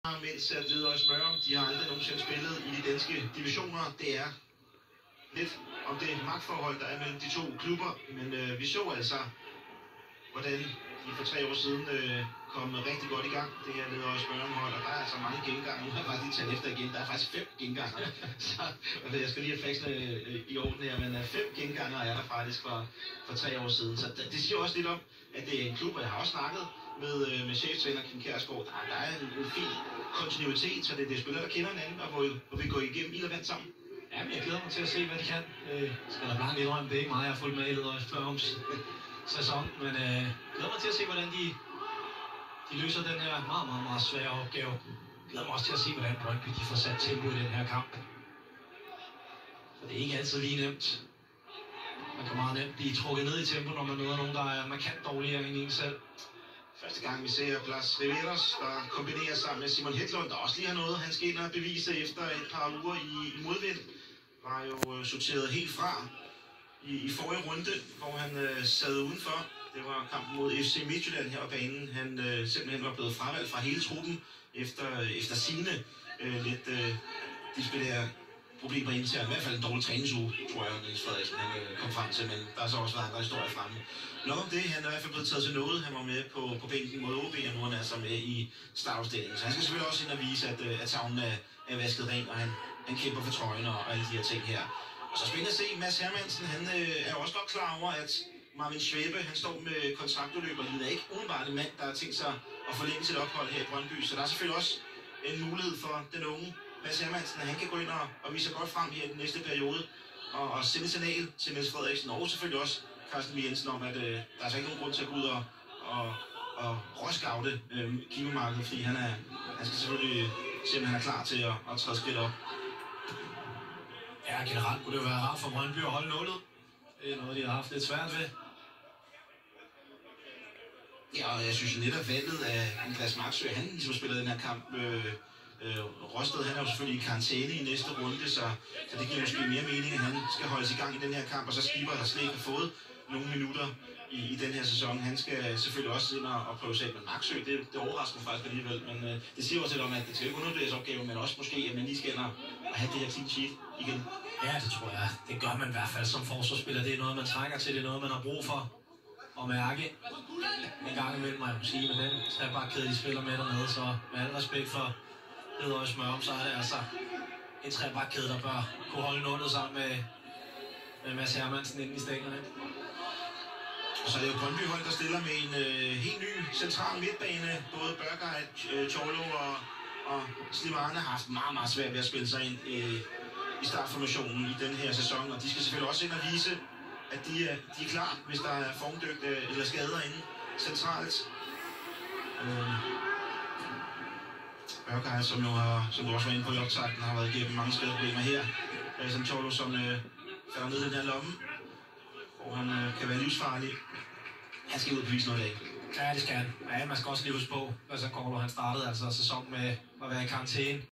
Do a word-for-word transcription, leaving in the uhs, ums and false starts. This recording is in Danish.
Mens at Hvidovre Smørum, de har aldrig nogensinde spillet i de danske divisioner. Det er lidt om det magtforhold, der er mellem de to klubber. Men øh, vi så altså, hvordan de for tre år siden øh, kom rigtig godt i gang. Det her Hvidovre Smørum hold, og der er altså mange gengange. Nu har jeg faktisk talt efter igen. Der er faktisk fem genganger. Så altså, jeg skal lige have faxene øh, i orden her, men øh, fem genganger er der faktisk for, for tre år siden. Så det, det siger også lidt om, at det er en klub, og jeg har også snakket med, øh, med cheftræner Kim Kjærsgaard. Der, der er en, en fin kontinuitet, så det, det er spillere, der kender hinanden, og hvor, hvor vi går igennem ild og vand sammen. Ja, men jeg glæder mig til at se, hvad de kan. Øh, skal der blankt indrømme, det er ikke meget, jeg har fulgt med i Hvidovre Smørums sæson, men øh, jeg glæder mig til at se, hvordan de, de løser den her meget, meget, meget svære opgave. Jeg glæder mig også til at se, hvordan Brøndby de får sat tempo i den her kamp. For det er ikke altid lige nemt. Man kan meget nemt blive trukket ned i tempo, når man møder nogen, der er markant dårligere end en selv. Første gang vi ser Blas Riveros, der kombinerer sammen med Simon Hedlund, der også lige har noget, han skal ind og bevise efter et par uger i, i modvind. Var jo øh, sorteret helt fra i, i forrige runde, hvor han øh, sad udenfor. Det var kampen mod F C Midtjylland her på banen. Han øh, simpelthen var blevet fravalgt fra hele truppen efter, efter sine øh, lidt øh, disciplinære problemer internt. I hvert fald en dårlig træningsuge, tror jeg, Niels Frederiksen han, øh, kom frem til, men der har så også været andre historier fremme. Nok om det, han er i hvert fald blevet taget til noget. Han var med på, på bænken mod O B, og nu er han altså med i startopstillingen. Så han skal selvfølgelig også ind og vise, at, at tavlen er, er vasket ren, og han, han kæmper for trøjen og, og alle de her ting her. Og så spændende at se, Mads Hermansen, han øh, er også godt klar over, at Marvin Schwebe, han står med kontraktudløb, og det er ikke umiddelbart en mand, der har tænkt sig at forlænge sit ophold her i Brøndby. Så der er selvfølgelig også en mulighed for den unge Mads Hermansen, at han kan gå ind og, og vise sig godt frem her i den næste periode, og, og sende signal til Niels Frederiksen, og selvfølgelig også Carsten Jensen om, at øh, der er altså ikke nogen grund til at gå ud og, og, og råskaute øh, kilomarkedet, fordi han, er, han skal selvfølgelig se, om han er klar til at, at træde skridt op. Ja, generelt kunne det jo være rart for Brøndby at holde nullet. Det er noget, de har haft lidt svært ved. Ja, og jeg synes netop valget af Andreas Marksø, han ligesom spiller den her kamp. Øh, øh, Rosted, han er jo selvfølgelig i karantæne i næste runde, så, så det giver måske mere mening, at han skal holdes i gang i den her kamp, og så Skipper, der slet ikke har fået nogle minutter i, i den her sæson. Han skal selvfølgelig også ind og, og prøve sig, men Marksø, det, det overrasker mig faktisk alligevel. Men øh, det siger også lidt om, at det skal ikke undervurderes opgave, men også måske, at man lige skal ind og have det her clean sheet igen. Ja, det tror jeg. Det gør man i hvert fald som forsvarsspiller. Det er noget, man trænger til. Det er noget, man har brug for at mærke. En gang imellem, må jeg sige, med den trebakkæde, de spiller med dernede, så med al respekt for Hvidovre Smørum, så er det altså en trebakkæde, der bør kunne holde nullet sammen med, med Mads Hermansen inde i stængerne. Og så er det jo Brøndby hold, der stiller med en øh, helt ny central midtbane. Både Børgej, øh, Cholo og, og Slimane har haft meget, meget svært ved at spille sig ind øh, i startformationen i den her sæson. Og de skal selvfølgelig også ind og vise, at de er, de er klar, hvis der er formdygt øh, eller skader inde centralt. Øh, Børgej, som jo har, som du også var inde på i optakten, har været igennem mange skadeproblemer her. Øh, som Cholo, som øh, falder ned i den her lomme, hvor han øh, kan være livsfarlig. Han skal ud og bevise noget af. Ja, det skal han. Ja, man skal også lige huske på, hvad så Korlo, han startede altså sæsonen med at være i karantæne.